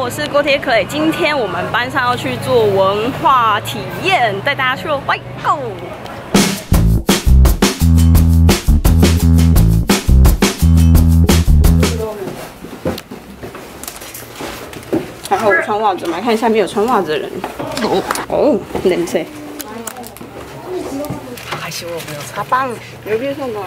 我是郭铁可。今天我们班上要去做文化体验，带大家去喽，拜 go！ 还好我穿袜子，我们来看下面有穿袜子的人。哦，냄새。아쉬워 보여. 가방 여기에서 뭐?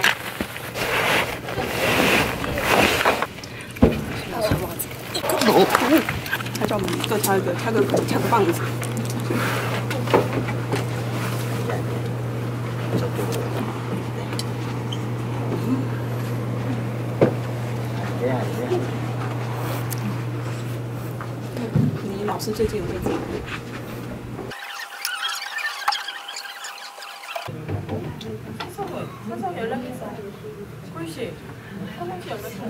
잠깐만, 이거 자그방. 이老师最近有在做。 사성 연락했어. 꿀씨. 사성씨 연락했어.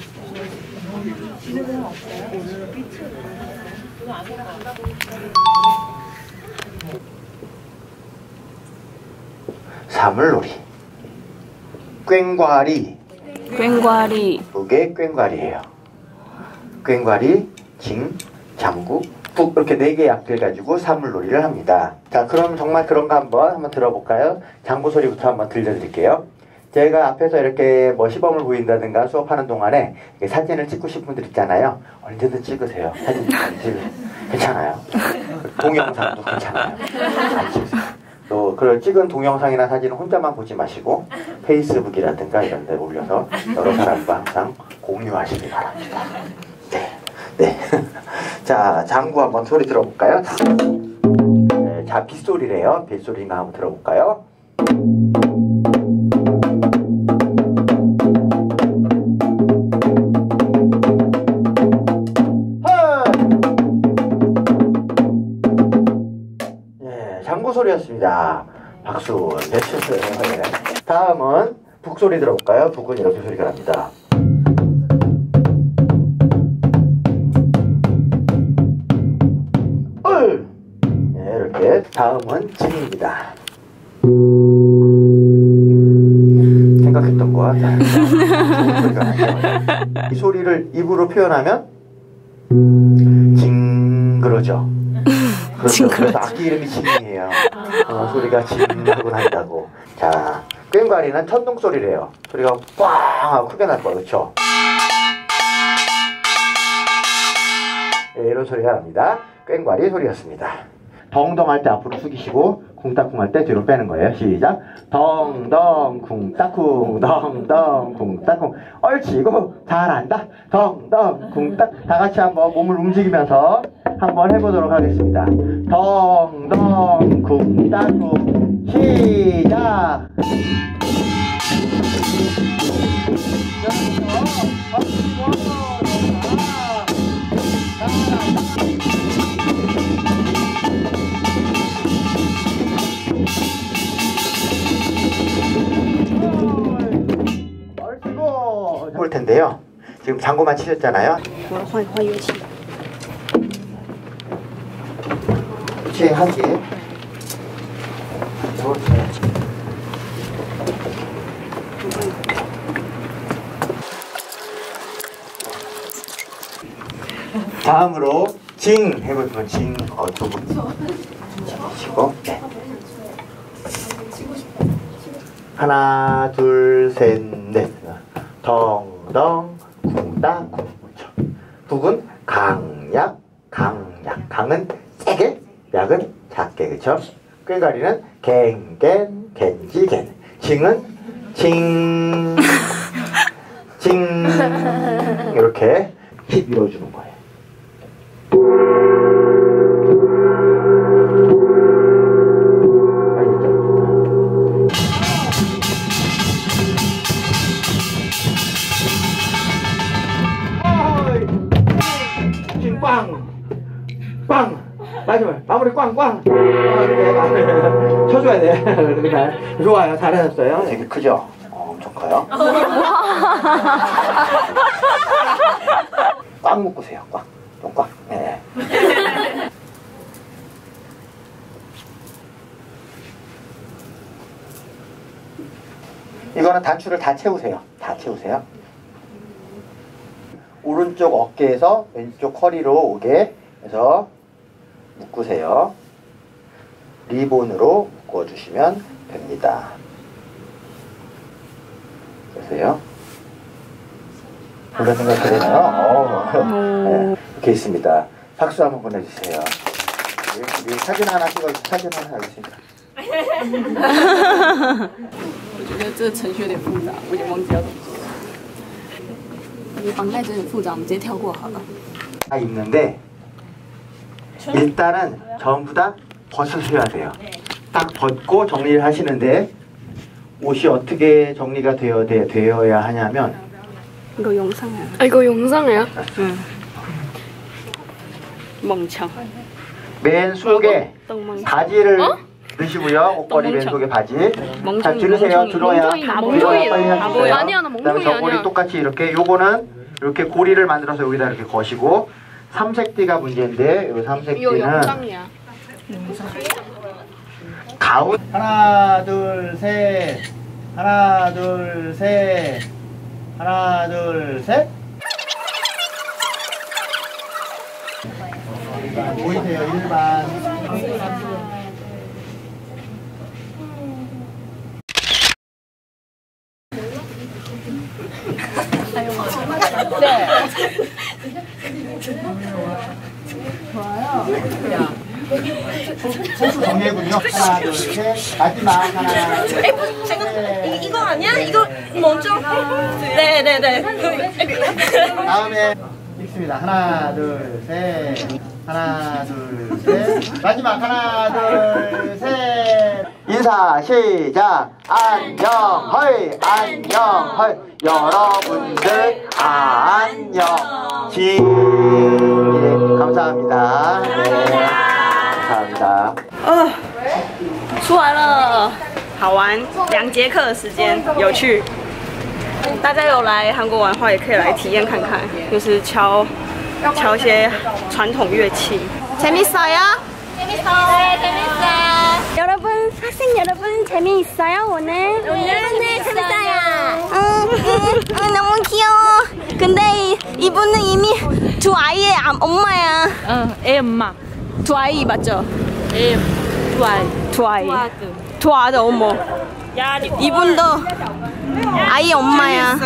지금은 없어요? 오늘 안 간다고. 사물놀이. 꽹과리. 꽹과리. 북의 꽹과리예요. 꽹과리, 징, 장구, 북 이렇게 4개의 악기를 가지고 사물놀이를 합니다. 자, 그럼 정말 그런 거 한번 들어볼까요? 장구 소리부터 한번 들려드릴게요. 제가 앞에서 이렇게 뭐 시범을 보인다든가 수업하는 동안에 사진을 찍고 싶은 분들 있잖아요. 언제든 찍으세요. 사진 괜찮아요. 동영상도 괜찮아요. 잘 찍으세요. 또 그걸 찍은 동영상이나 사진은 혼자만 보지 마시고 페이스북이라든가 이런 데 올려서 여러 사람과 항상 공유하시기 바랍니다. 네. 자, 장구 한번 소리 들어볼까요? 네, 자, 빗소리래요. 빗소리인가 한번 들어볼까요? 네, 장구 소리였습니다. 박수. 네, 쳤어요. 네. 다음은 북소리 들어볼까요? 북은 이렇게 소리가 납니다. 네, 이렇게. 다음은 징입니다. 생각했던 거와 다른 소리가 나죠. 이 소리를 입으로 표현하면 징그러죠. 그렇죠. 그래서 악기 이름이 징이에요. 소리가 징하고 난다고. 자, 꽹과리는 천둥 소리래요. 소리가 꽝 하고 크게 날 거예요. 그렇죠? 네, 이런 소리가 납니다. 꽹과리 소리였습니다. 덩덩 할 때 앞으로 숙이시고 쿵따쿵 할 때 뒤로 빼는 거예요. 시작. 덩덩 쿵따쿵 덩덩 쿵따쿵. 옳지. 이거 잘한다. 덩덩 쿵따. 다 같이 한번 몸을 움직이면서 한번 해보도록 하겠습니다. 덩덩 쿵따쿵. 시작. 볼 텐데요. 지금 장구만 치셨잖아요. 주행하기. 다음으로 징 해보시면 징 두 분 치고. 네. 하나 둘 셋 넷. 덩덩 쿵따 쿵. 북은 강약 강약. 강은 세게, 약은 작게. 그쵸? 꽹과리는 갱갱 겐지 겐. 징은 징 징. 이렇게 힙 밀어주는 거예요. 꽝! 꽝! 마지막 마무리 꽝꽝! 쳐줘야 돼. 좋아요. 잘하셨어요. 되게 크죠? 엄청 커요. 꽝 묶으세요. 꽝. 좀 꽝. 네. 이거는 단추를 다 채우세요. 다 채우세요. 오른쪽 어깨에서 왼쪽 허리로 오게 해서 묶으세요. 리본으로 묶어주시면 됩니다. 보세요. 그런 생각 되나요? 네, 이렇게 있습니다. 박수 한번 보내주세요. 우리 사진 하나 찍어주세요. 사진 하나 하겠습니다. 我觉得这个程序有点复杂，我已经忘记要怎么做。我觉得绑带真的很复杂，我们直接跳过好了。 다 입는데 일단은 전부 다 벗으셔야 돼요. 딱 벗고 정리를 하시는데 옷이 어떻게 정리가 되어야 하냐면 이거 영상이야. 아 이거 영상이야? 응. 멍청. 맨 속에 똥멍청. 바지를 넣으시고요. 옷걸이 맨 속에 바지. 자, 들으세요. 들어야 다 빨리 보여. 해주세요. 아니야, 나 그다음에 멍청이 저 고리 아니야. 똑같이 이렇게 요거는 이렇게 고리를 만들어서 여기다 이렇게 거시고 삼색띠가 문제인데 이 이거 삼색띠는 영상이야. 가운 하나 둘 셋 하나 둘 셋 하나 둘 셋 보이세요? 일반 소수 정리군요. 하나 둘 셋 마지막 하나 둘 셋. 이거 아니야? 이거 먼저? 네네네. 다음에 읽습니다. 하나 둘 셋 하나 둘 셋 마지막 하나 둘 셋 인사 시작. 안녕 헐 안녕 헐 여러분들 안녕 예, 감사합니다. 네, 감사합니다. 出来了，好玩，2节课的时间，有趣。大家有来韩国玩的话，也可以来体验看看，就是敲一些传统乐器。재밌어요? 재밌어요. 여러분, 학생 여러분 재미있어요 오늘? 네, 재밌어요. 너무 귀여워. 근데 이분은 이미 두 아이의 엄마야. 애 엄마. 두 아이 맞죠? 애 두 아이. 두 아이. 두 아들 어머. 이분도 아이 엄마야.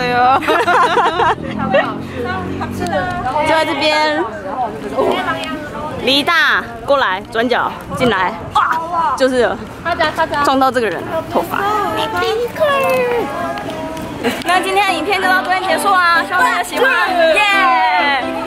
就在这边。李大，过来，转角进来，哇，就是撞到这个人的头发。那今天的影片就到这边结束啦，希望大家喜欢，耶！